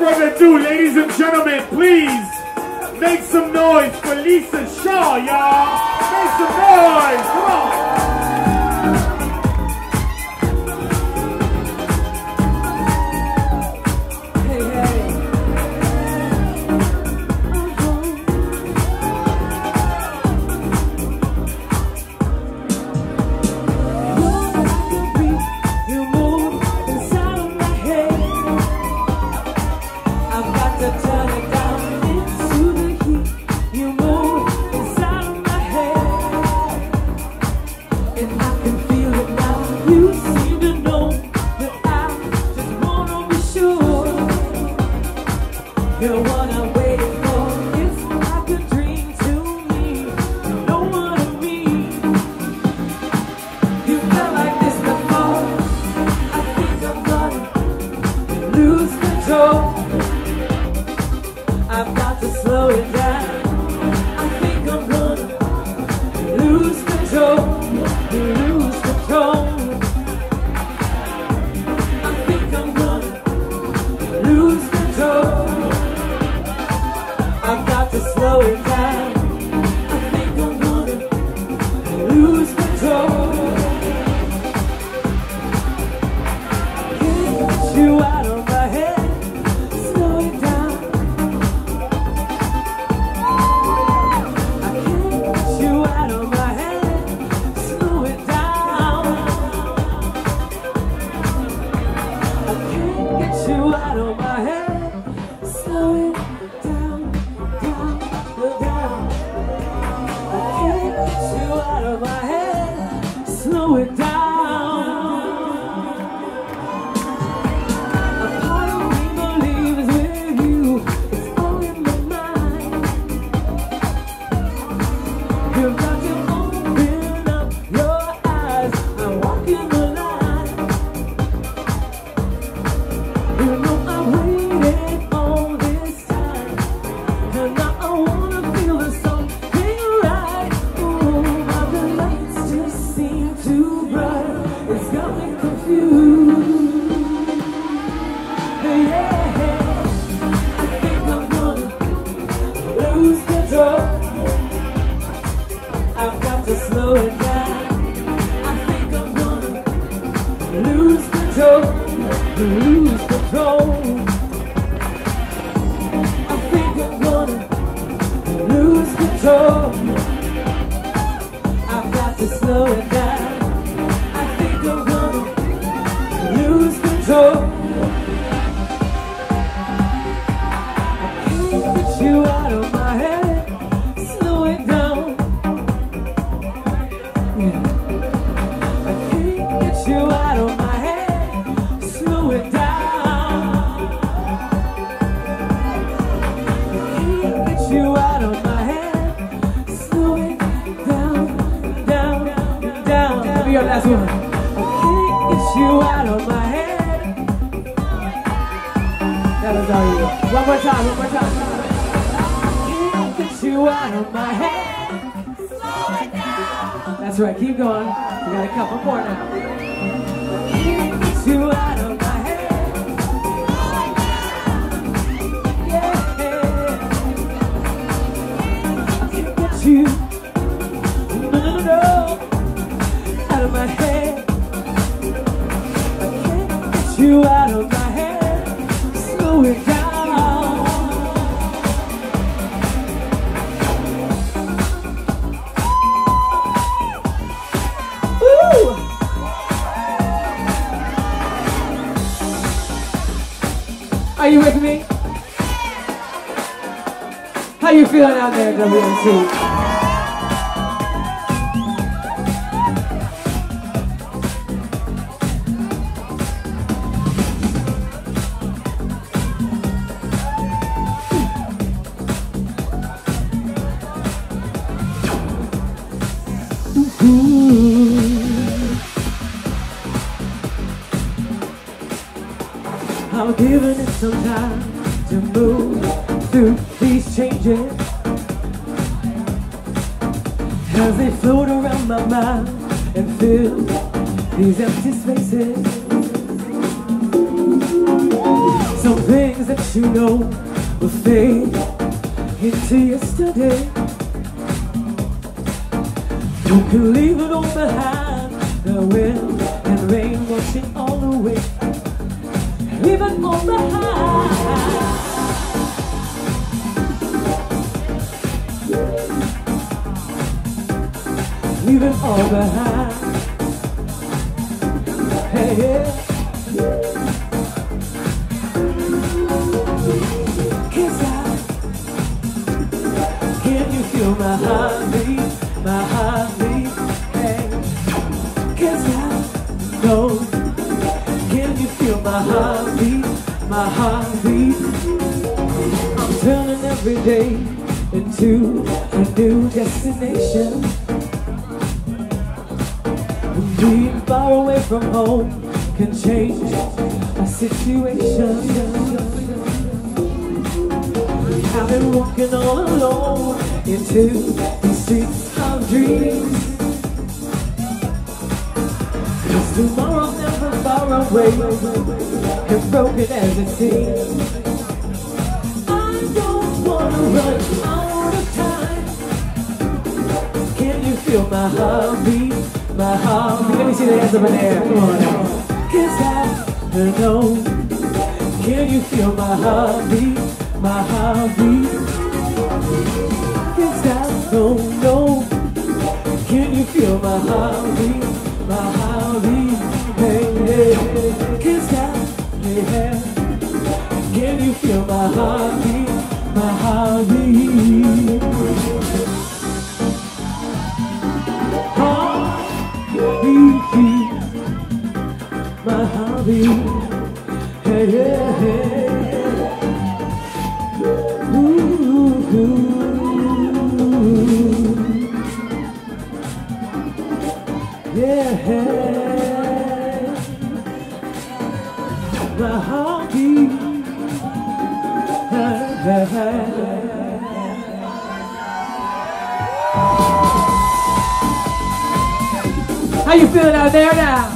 further ado, ladies and gentlemen, please make some noise for Lisa Shaw, y'all. Make some noise. Come on. That's right, keep going. We got a couple more now. Get you out of my head. Yeah. I can't get you. No. Out of my head. I can't get you out of my head. Slow it down. Are you with me? How you feeling out there, WMC? I'm giving it some time to move through these changes as they float around my mind and fill these empty spaces. Some things that you know will fade into yesterday. You can leave it all behind, the wind and rain washing all away. Leave it all behind. Leave it all behind. Hey, yeah. Can you feel my heartbeat, my heartbeat? Hey, 'cause I know. Can you feel my heartbeat, my heartbeat? I'm turning every day into a new destination. Being far away from home can change a situation. I've been walking all alone into the streets of dreams. 'Cause tomorrow's never far away, and broken as it seems. I don't wanna run out of time. Can you feel my heartbeat? My heartbeat. Let me see the hands up in the air. Come on now. 'Cause I know. Can you feel my heartbeat? My heartbeat. 'Cause I don't know. Can you feel my heartbeat? My heartbeat. Hey, hey. 'Cause yeah. Can you feel my heartbeat? My heartbeat. My heartbeat, hey, yeah, hey. Ooh, yeah, my heartbeat, How you feeling out there now?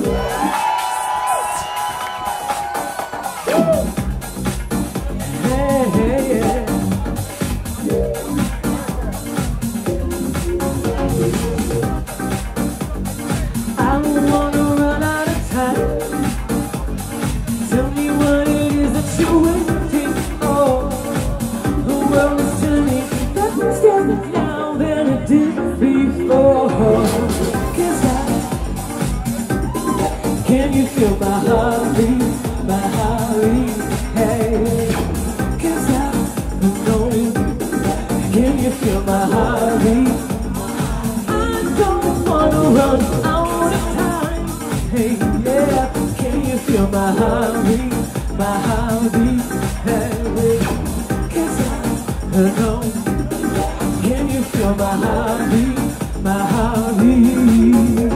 Can you feel my heartbeat, my heartbeat, hey? 'Cause I know. Can you feel my heartbeat? I don't wanna run out of time, hey, yeah. Can you feel my heartbeat, my heartbeat, hey? 'Cause I know. Can you feel my heartbeat, my heartbeat?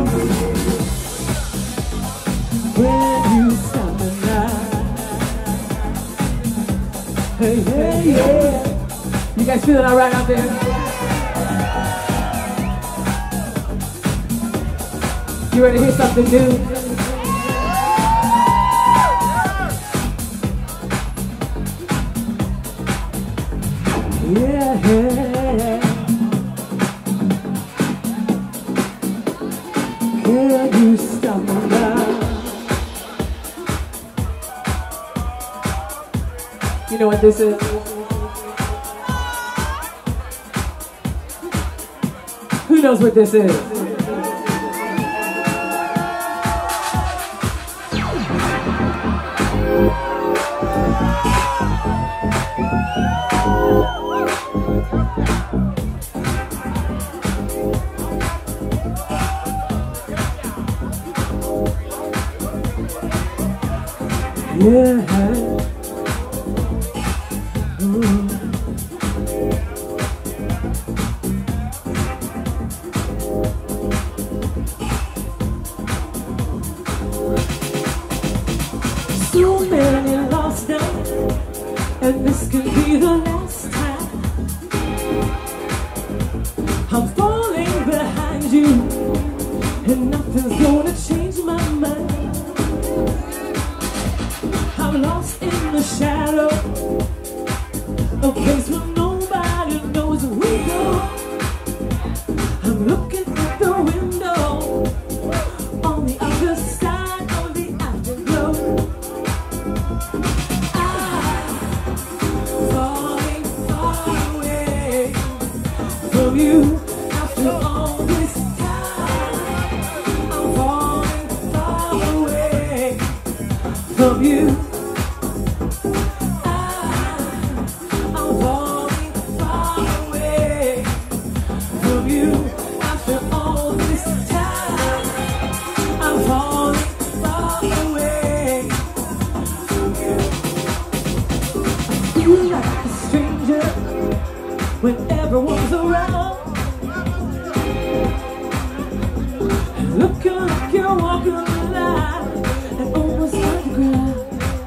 When you stop the night, hey, hey, yeah. You guys feeling all right out there? You ready to hear something new? Yeah, yeah. Can you stop the night? You know what this is? Who knows what this is? Yeah. So many lost nights, and this could be the last time. I'm falling behind you, and nothing's gonna change my mind. I'm lost in the shadow, a place where nobody knows we go. I'm looking at the window on the other side of the afterglow. I'm falling far away from you after all this time. I'm falling far away from you. When everyone's around, and looking like you're walking the line and almost on the ground.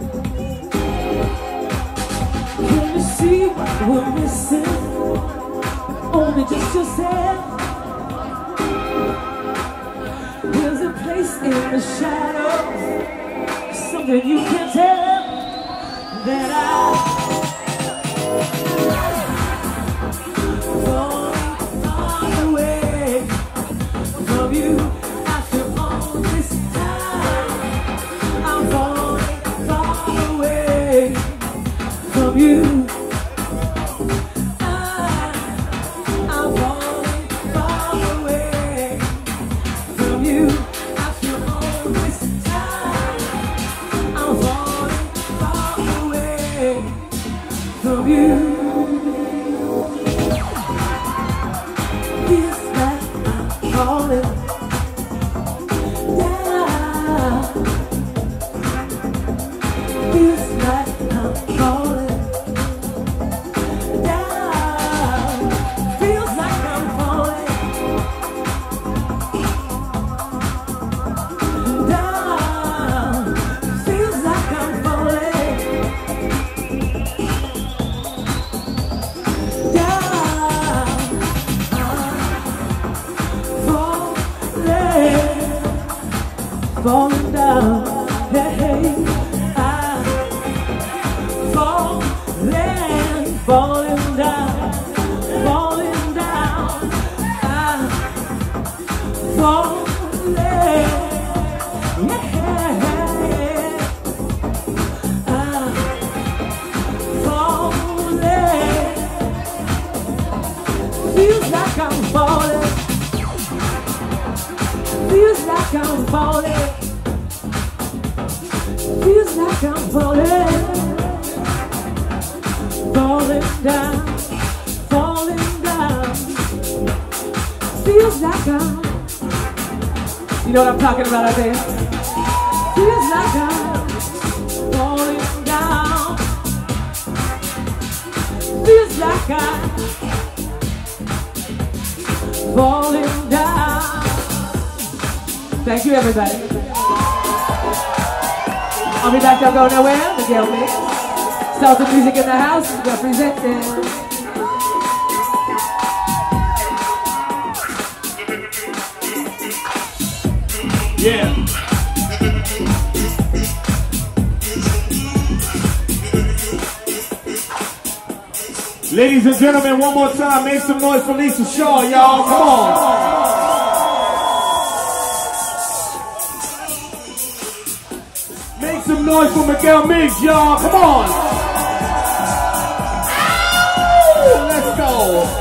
Can you see what we're missing? Only just yourself. There's a place in the shadows, something you can't tell that I. Falling down, hey, I'm falling, falling down, falling down, I'm falling, yeah, I'm falling, feels like I'm falling, feels like I'm falling. Feels like I'm falling, falling down, falling down. Feels like I'm, you know what I'm talking about out there? Feels like I'm falling down. Feels like I'm falling down. Thank you, everybody. I'll be back, don't go nowhere. Miguel Migs. Salsa music in the house, representing. Yeah. Ladies and gentlemen, one more time, make some noise for Lisa Shaw, y'all. Come on. Some noise for Miguel Migs, y'all. Come on. Ow! Let's go.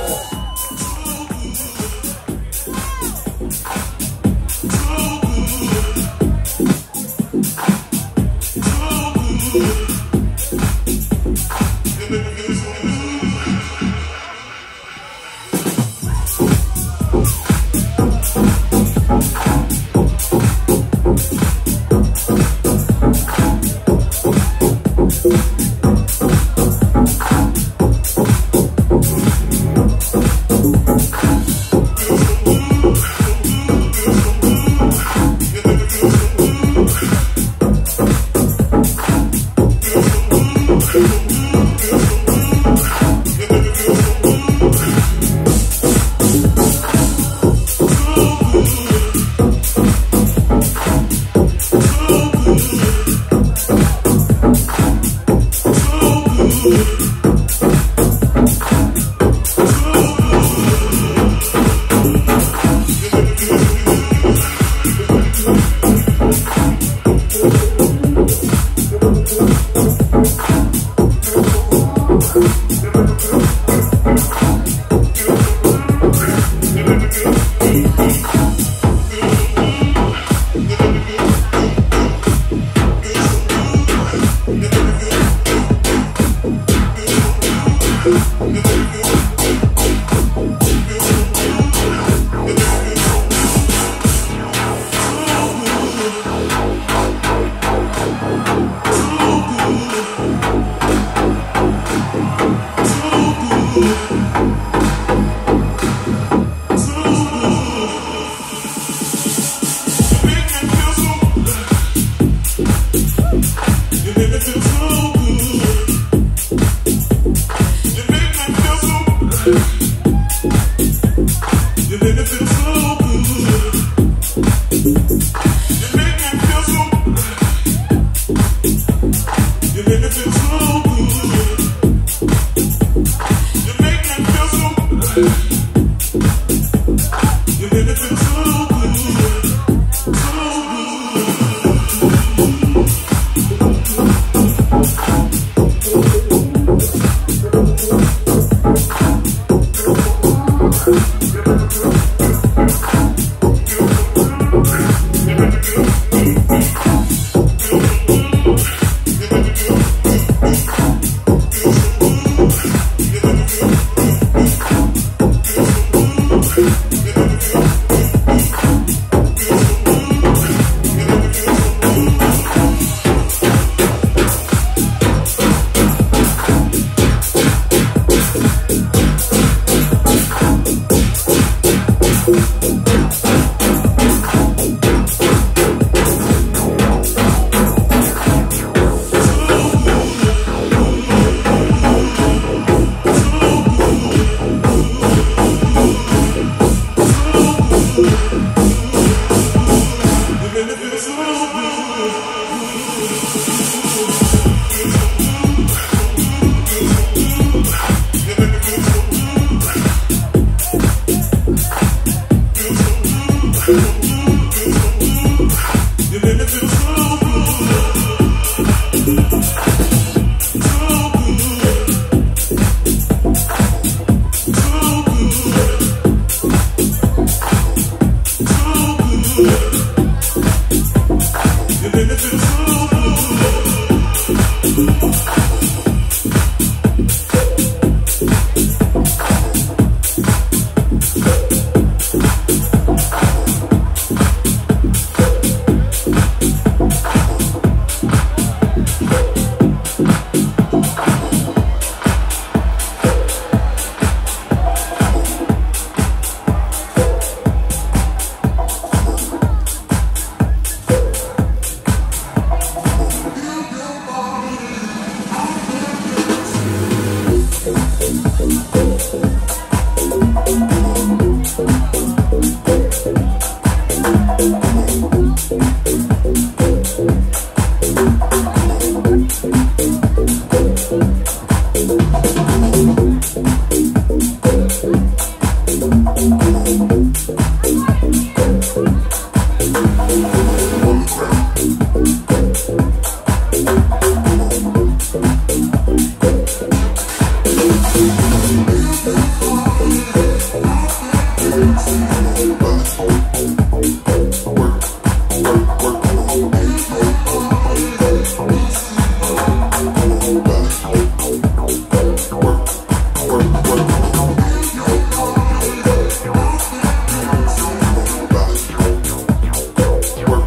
work.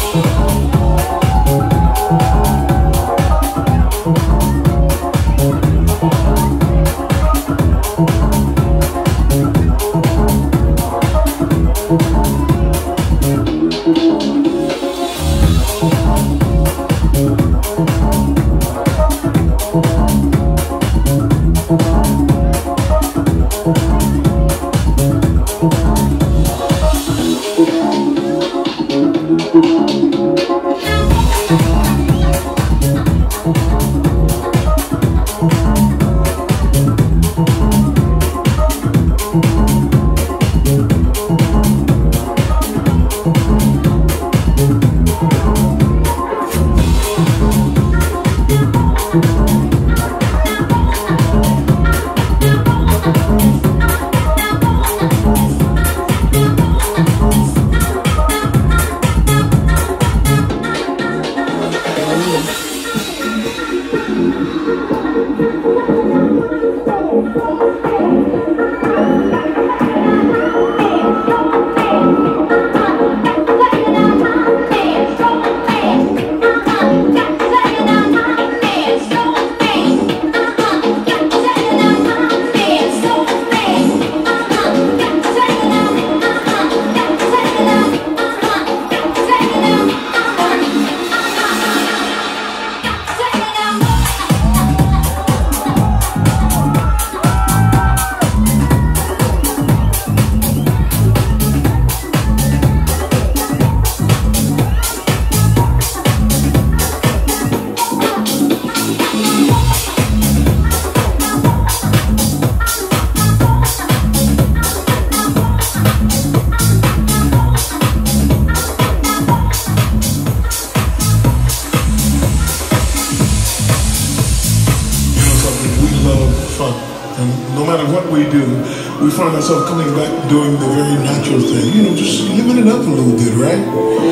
We find ourselves coming back doing the very natural thing, you know, just living it up a little bit, right?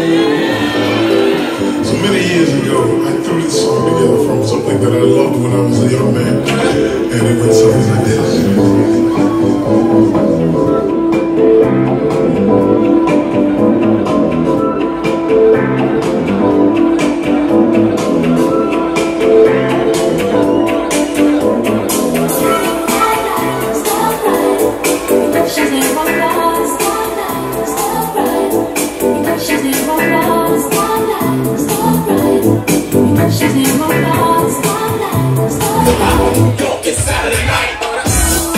So many years ago, I threw this song together from something that I loved when I was a young man, and it went something like this. It's Saturday night.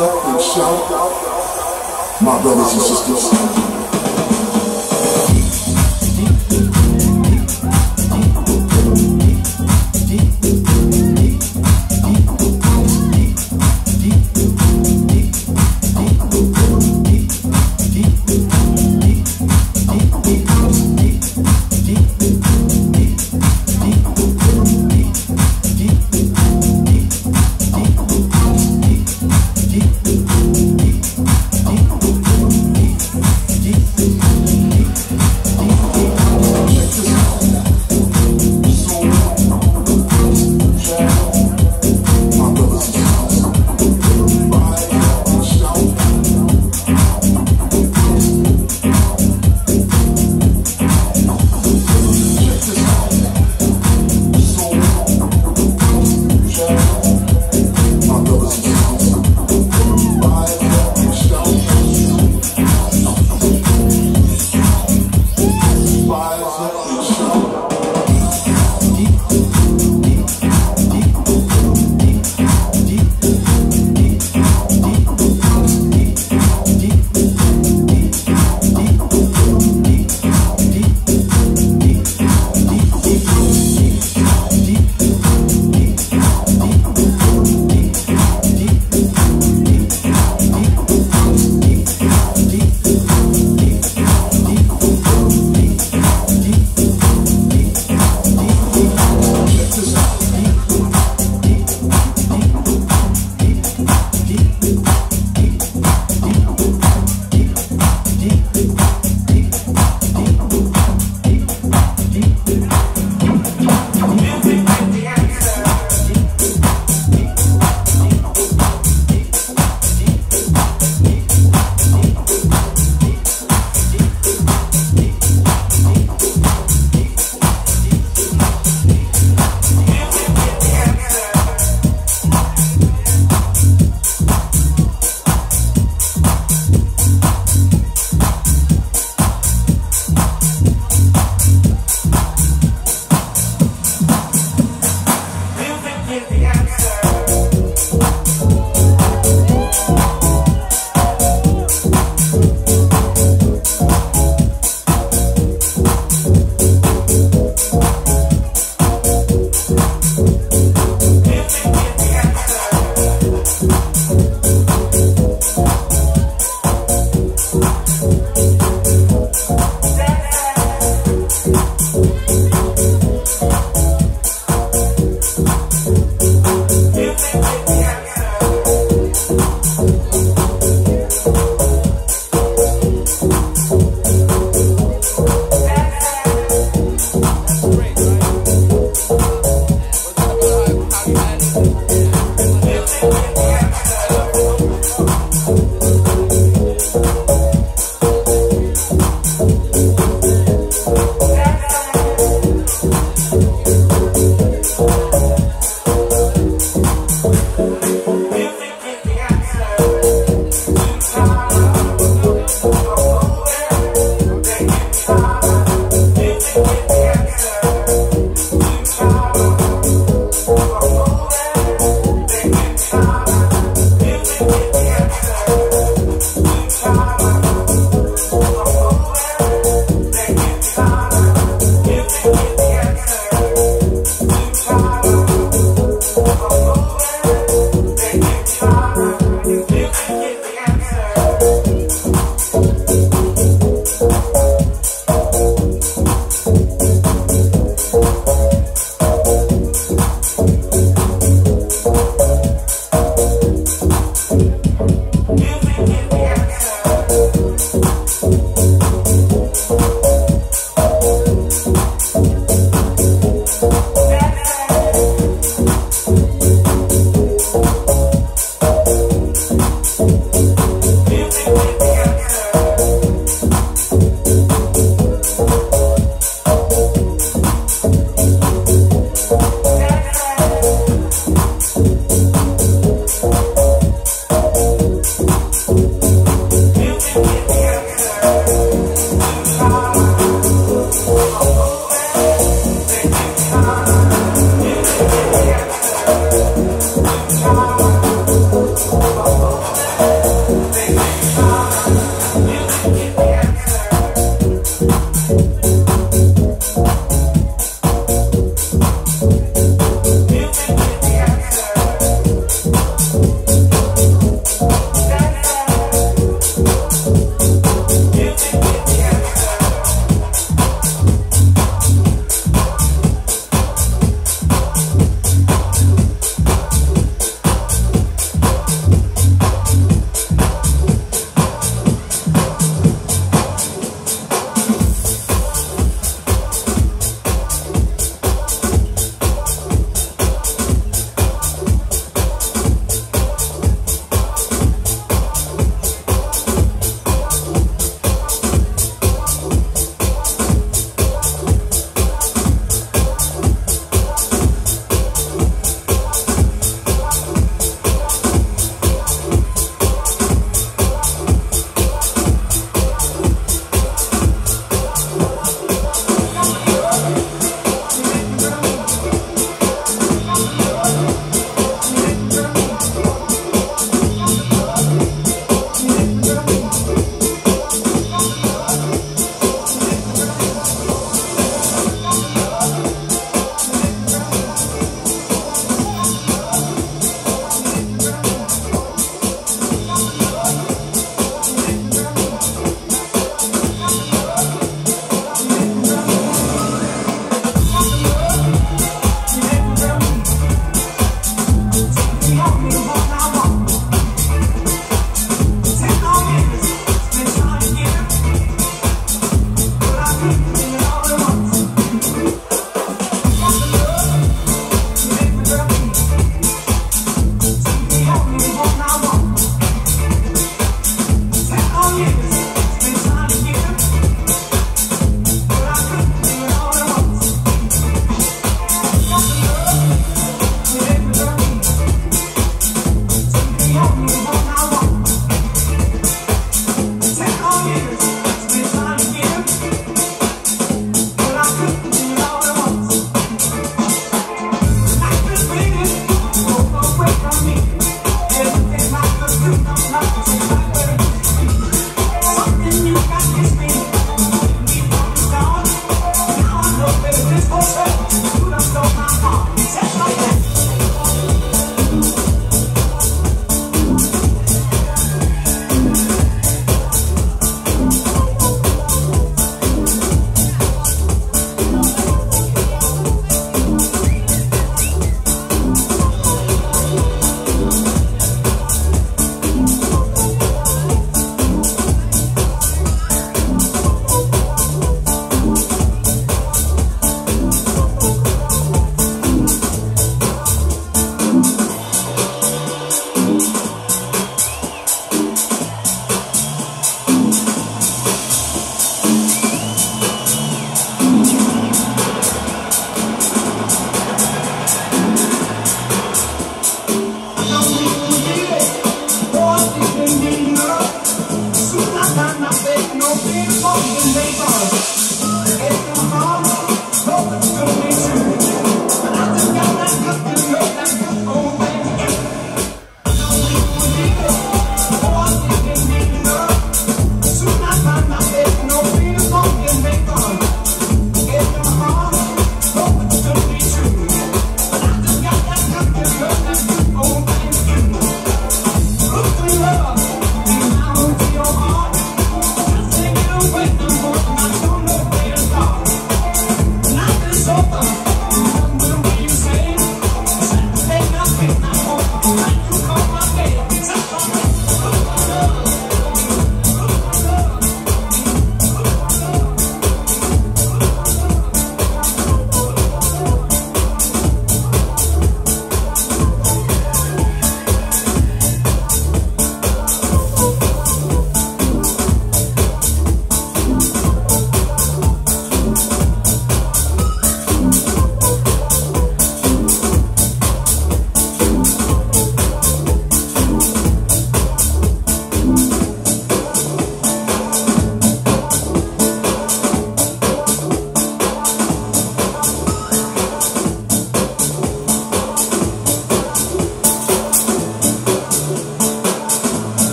and shout, my brothers and sisters.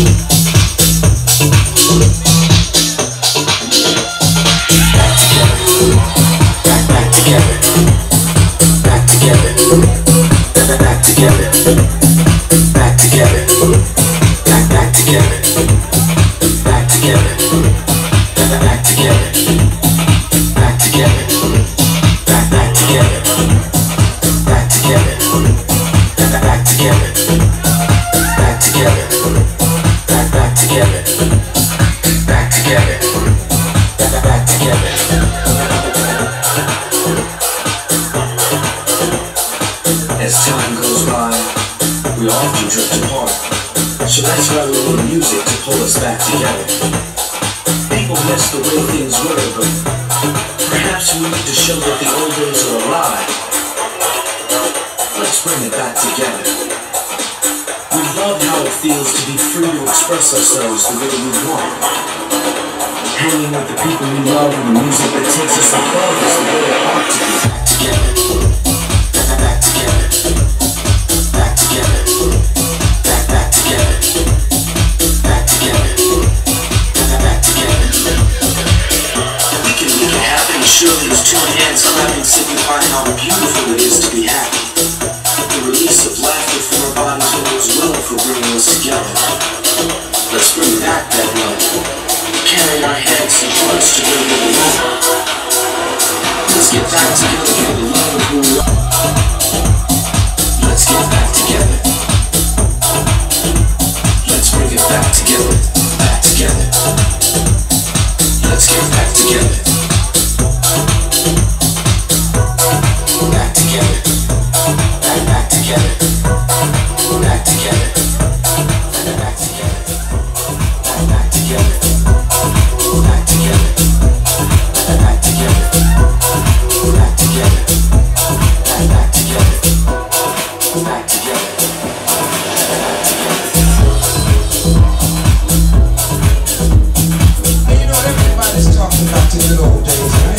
ourselves the way we want. Hanging with the people we love and the music that takes us above is the way it ought to be. Back together. Back together. Back together. Back together. Back together. We can make it happen, surely as two hands clapping, signifying how beautiful it is to be happy. The release of laughter from our bodies bodes well for bringing us together. Let's bring back that love. Carry our heads and hearts to where we belong. Let's get back together for the love of who we are. Let's get back together. Let's bring it back together. Back together. Let's get back together. Back together. Back together. Back together. Back together. Back together. Back together. Back together. Back together. Back together. Back together. Hey, you know, everybody's talking about the good old days, right?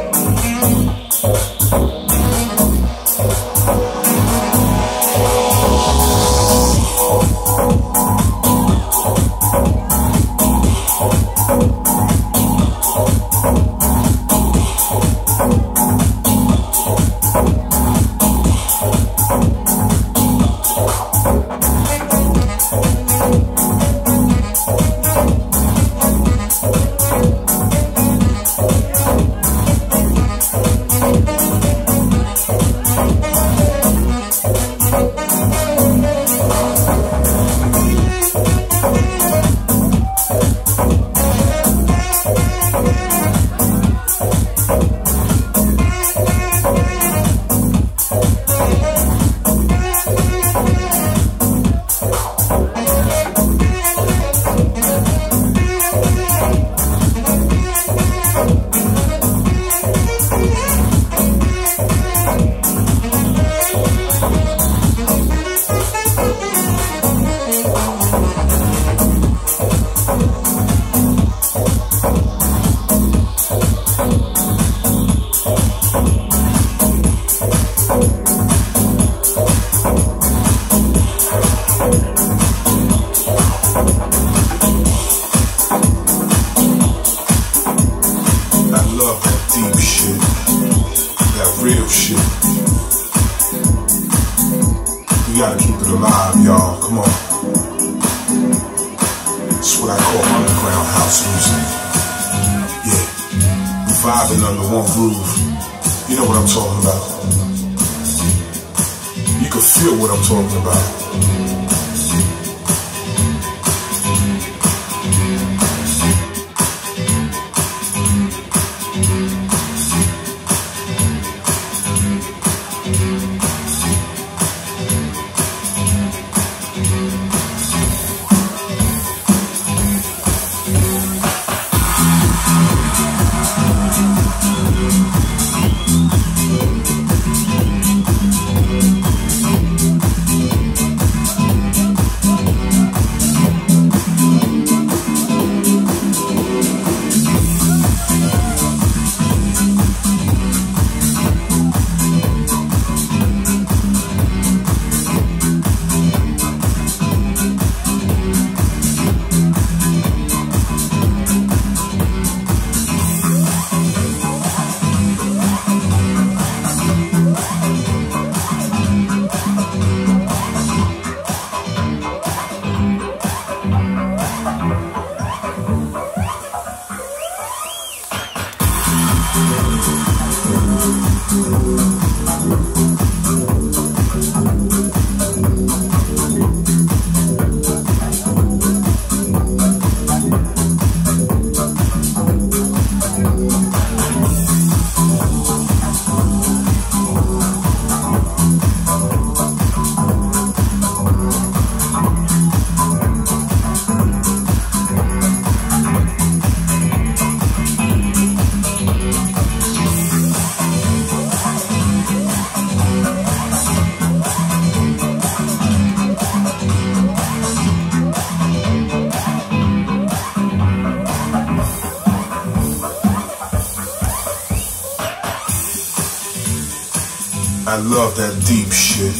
I love that deep shit,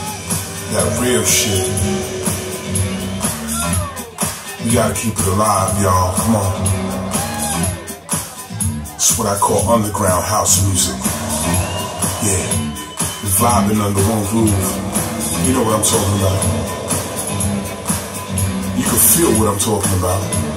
that real shit. We gotta keep it alive, y'all. Come on. It's what I call underground house music. Yeah, we're vibing under one roof. You know what I'm talking about. You can feel what I'm talking about.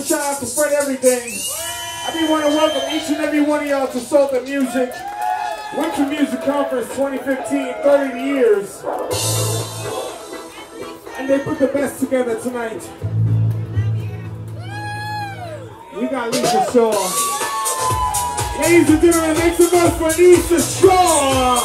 shout out to Fred Everything. I do want to welcome each and every one of y'all to Soul the Music Winter Music Conference 2015, 30 years. And they put the best together tonight. We got Lisa Shaw. Ladies and gentlemen, make some noise for Lisa Shaw.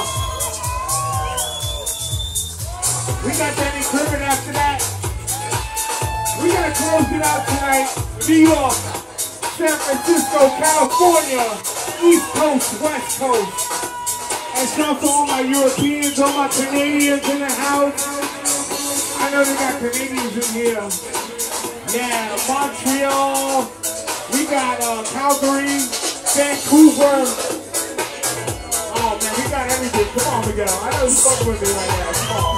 We got Danny Krivit after that. We gotta close it out tonight. New York, San Francisco, California, East Coast, West Coast. And shout out to all my Europeans, all my Canadians in the house. I know they got Canadians in here. Yeah, Montreal. We got Calgary, Vancouver. Oh man, we got everything. Come on, Miguel. I know you're fucking with me right now. Come on.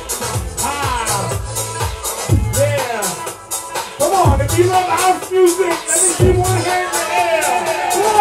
Yeah. Come on, if you love house music, let me see one hand in the air. Come on.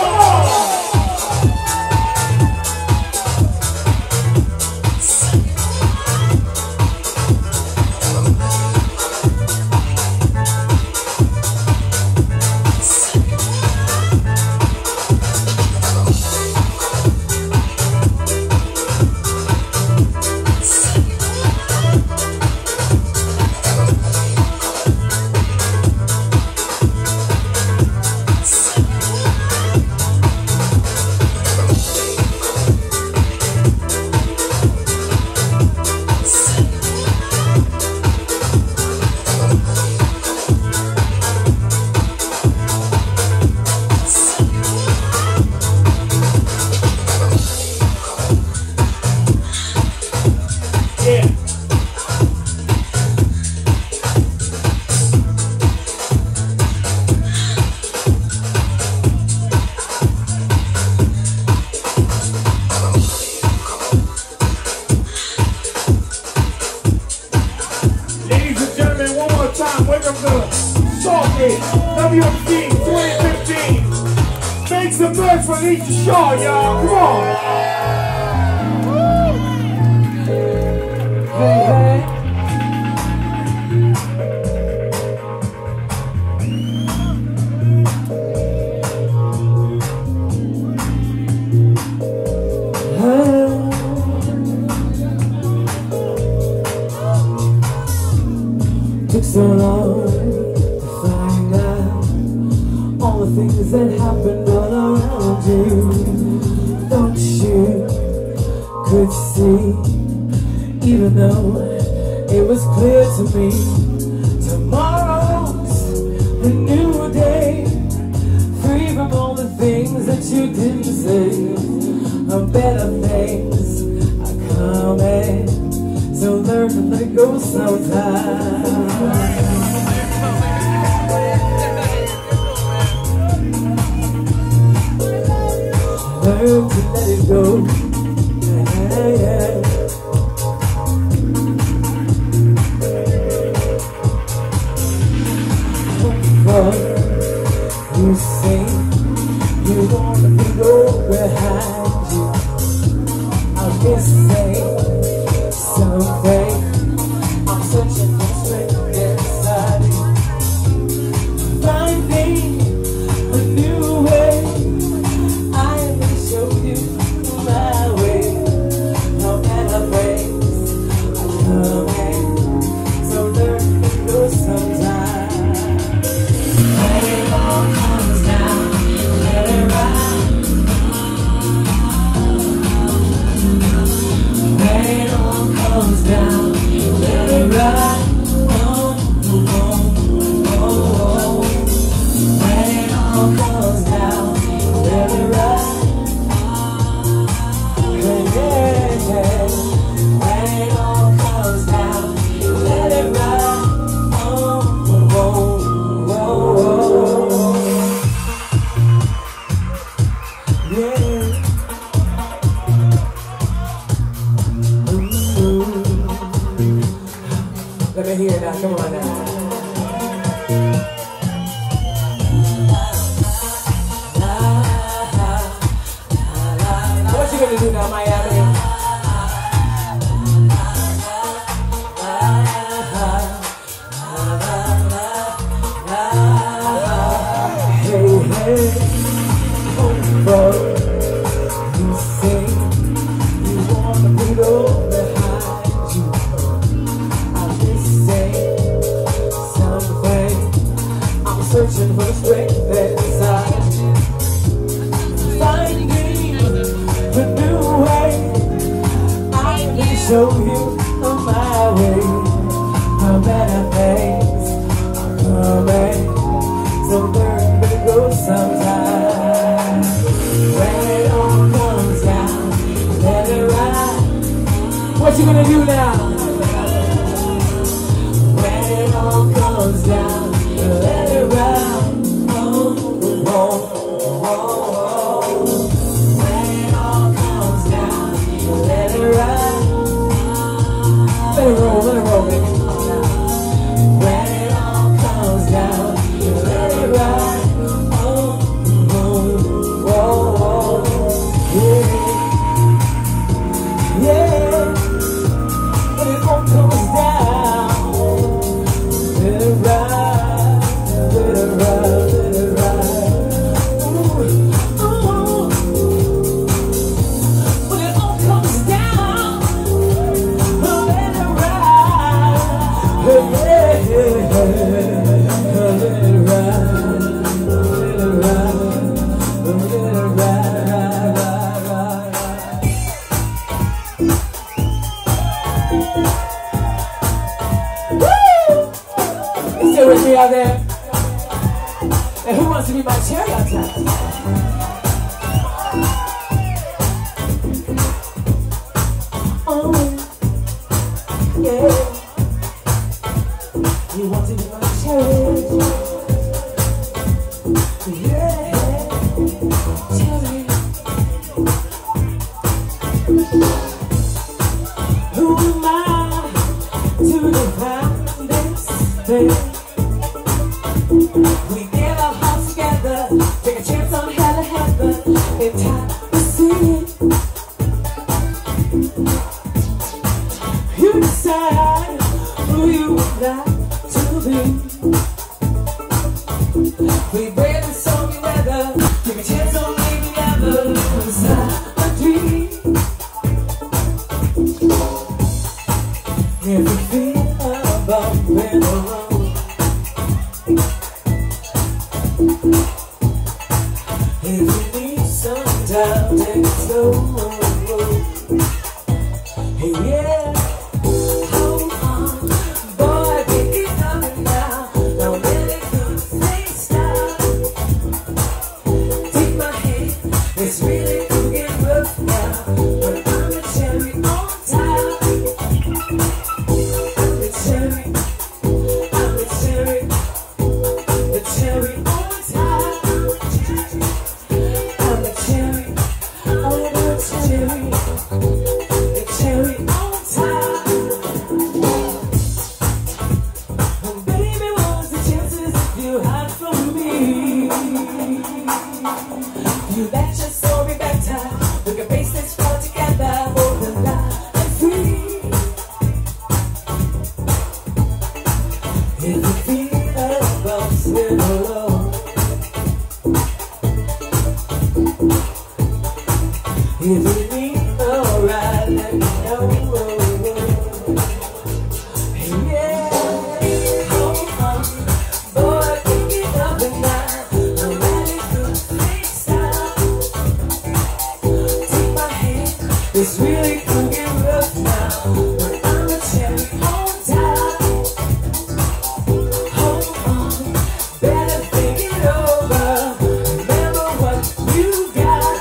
Shaw, y'all, come on. Hey, hey. Took so long to find out all the things that happened all around you. Thought you could see, even though it was clear to me, tomorrow's a new day, free from all the things that you didn't say. Better things are coming, so learn to let go sometimes. Learn to let it go. Yeah, yeah. You say you want to go behind you. I'll just say something. I'm searching for strength inside you, finding a new way. I will show you my way. No matter ways are coming, so learn to go sometimes. When it all comes down, let it ride. When it all comes down, let it ride. Oh, oh, oh, oh. When it all comes down, let it ride. Yeah, yeah, yeah. When it all comes down, let it ride. Oh, oh, oh, oh, oh. Yeah. Let me hear that. Come on now. What you gonna do now, Miami? show you my way. How better things are coming. So there it goes sometime. When it all comes down, let it ride. What you gonna do now? When it all comes down, let it ride. Oh, oh, oh, oh. When it all comes down, let it ride. Let it roll, baby. When it all comes down, let it ride. Oh, oh, oh, oh. Yeah, yeah. When it all comes down, let it ride, let it ride, let it ride. Ooh, ooh. When it all comes down, let it ride. Yeah, yeah, let it ride, let it ride, let it ride, ride. You still with me out there? And who wants to be my cherry on top? Oh, yeah. You want to be my cherry? Yeah, cherry. Who am I to define this thing? We get our hearts together, take a chance on hell and heaven, in time to see it. You decide who you would like to be. We brave and stormy weather, take a chance on being together, inside a dream. If you feel about being alone, if you need some time, take it slow. Hey, yeah, hold on, boy, pick it up and now. Now let it go, say stop. Take my hand, it's really gonna get rough now, but I'm a cherry on top. I'm a cherry, I'm a cherry, the cherry on top. I'm a cherry, oh, the cherry, the cherry on top. Oh, baby, what's the chances if you hide from me? You let your soul be baptized, we can face this world together, both alive and free. If you feel about being alone, if you need a ride, let me know. Yeah, hold on, boy, pick it up and now. I'm ready to freestyle. Take my hand, it's really gonna get rough now, but I'm a cherry on top. Hold on, better think it over. Remember what you got.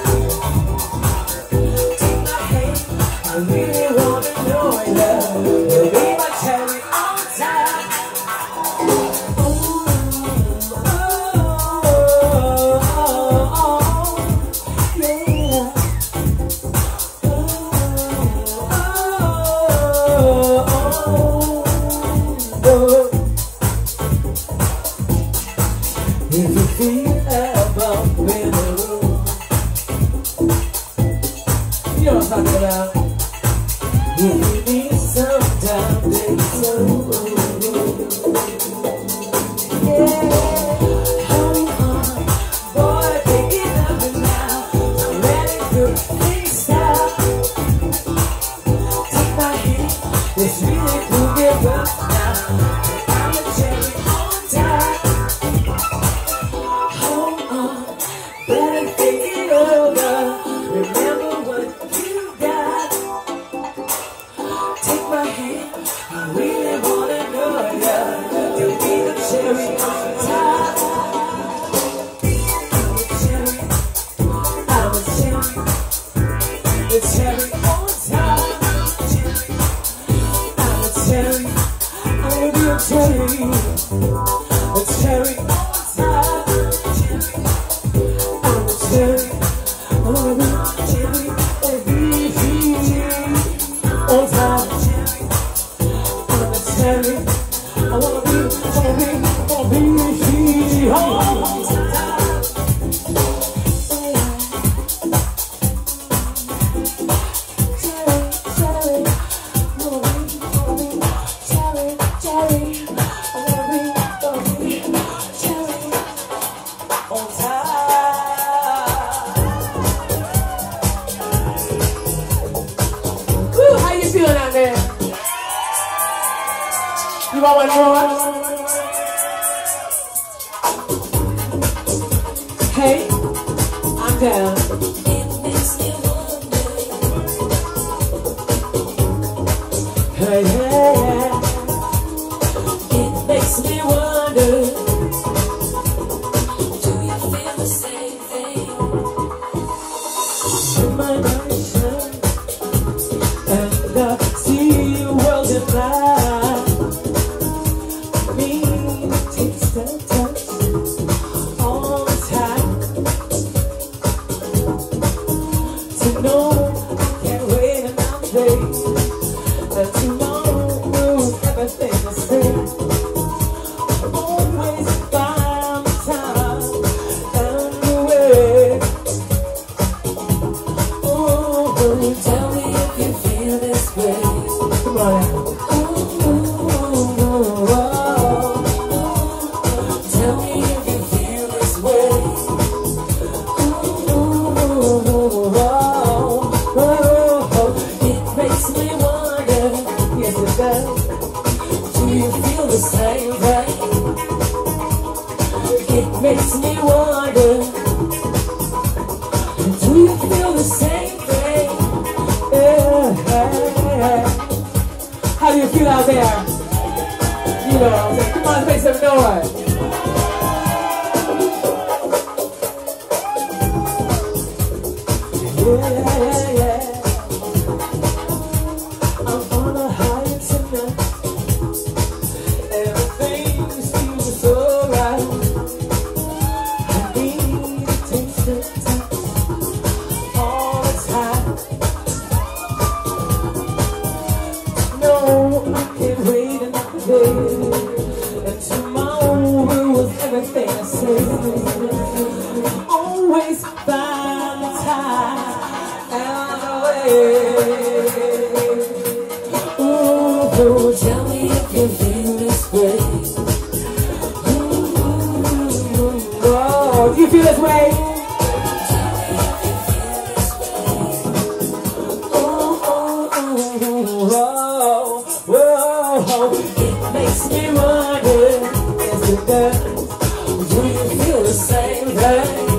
Take my hand, I really wanna know it, love. You'll be my cherry on top. Oh, oh, oh, oh, yeah. Oh, oh, oh, oh. If you feel about being alone, you know what I'm talking about. If you need some time, take it slow. Yeah, hold on, boy, pick it up and now. I'm ready to freestyle. Take my hand, it's really gonna get rough now. I'm a cherry on top. Hold on, better think it over. Remember what you got. a cherry on top. I'm a cherry. I wanna be a cherry. A cherry on top. I'm a cherry. I wanna be a cherry. On top. I'm a cherry. I wanna be on you want one more? Hey, I'm down. It makes me wonder. Hey, hey, yeah. It makes me wonder. Do you feel the same thing? In my nation, and I see the world in light. Makes me wonder, do you feel the same thing? Yeah. How do you feel out there? You know, come on, make some noise. Yeah. I'm on a high tonight. Everything seems so right. And tomorrow was everything I say. Always find the time and the way. Ooh, tell me if you feel this way. Oh, do you feel this way? It makes me wonder, yes it does. Do you feel the same thing?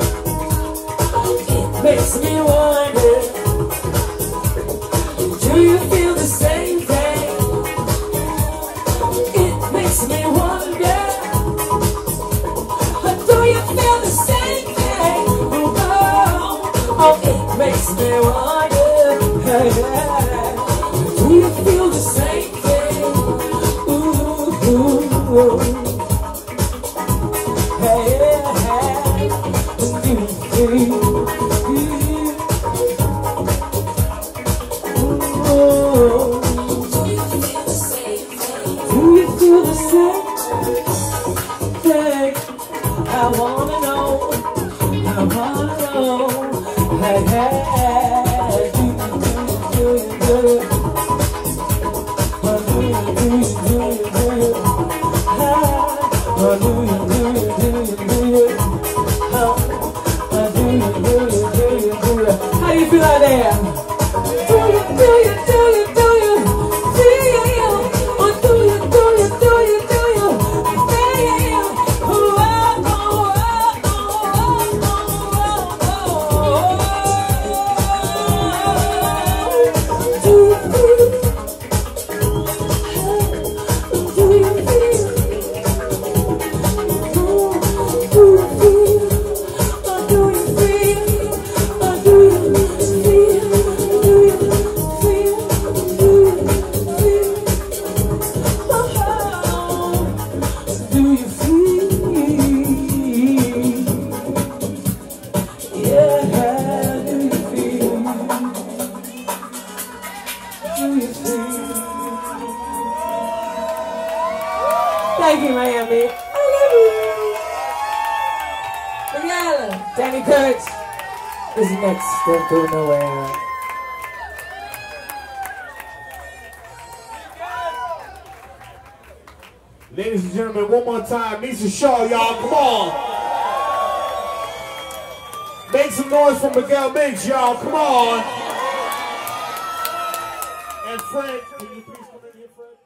It makes me wonder, do you feel the same thing? It makes me wonder, do you feel the same thing? Oh, it makes me wonder, do you feel the same thing? I wanna know. Nightlyfe in Miami. I love you. Miguel, Danny Krivit is next. Don't go nowhere. Ladies and gentlemen, one more time, Misha Shaw, y'all, come on. Make some noise for Miguel Migs, y'all, come on. And Fred, can you please come in here, Fred?